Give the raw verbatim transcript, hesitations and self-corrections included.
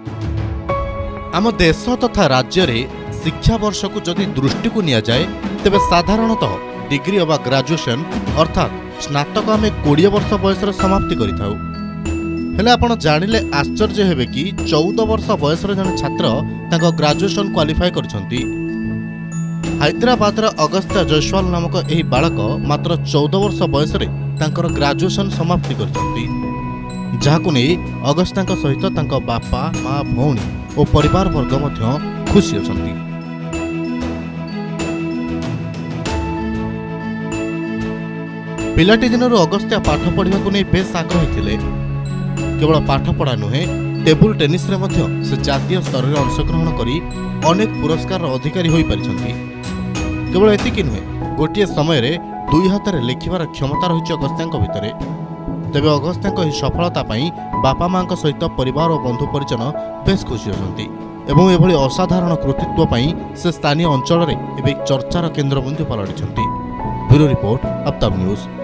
आम देश तथा राज्य रे शिक्षा वर्ष को जदि दृष्टि को निया जाए तेबे साधारणतः डिग्री अबा ग्रेजुएशन अर्थात स्नातक आम कोड़े वर्ष बयस समाप्ति करिथाउ। हेले आपण जानिले आश्चर्य हेबे कि चौदह वर्ष बयस जन छात्र तांको ग्रेजुएशन क्वालिफाई करछंती। हैदराबाद अगस्त्य जयस्वाल नामक एही बालक मात्र चौदह वर्ष बयस तांकर ग्रेजुएशन समाप्ति करछंती, जहाकु नै अगस्त्याଙ୍କ सहित तांको बापा माँ भौणी और परिवार वर्ग मध्य खुशी अछंती। पिलाटी दिनରୁ अगस्त्य पाठ पढ़ा को नहीं बेस आग्रही थिले। केवल पाठ पढ़ा नुहे टेबुल टेनिस रे मध्य से जातीय स्तर में अंशग्रहण करी अनेक पुरस्कार अधिकारी होई परिछंती। केवल एतिकी नुहे गोटे समय रे दुई हाथ रे लिखिबार क्षमता रही अगस्त्याଙ୍କ भितरे। तेबे अगस्त्याଙ୍କ ଏହି सफलता पाई बापा माँ सहित परिवार और बंधु परिजन बेस खुशी अछंती एवं एभली असाधारण कृतित्व पाई से स्थानीय अंचल रे एबे चर्चार केन्द्रबिंदु पलटिछंती। ब्यूरो रिपोर्ट, अब तक न्यूज।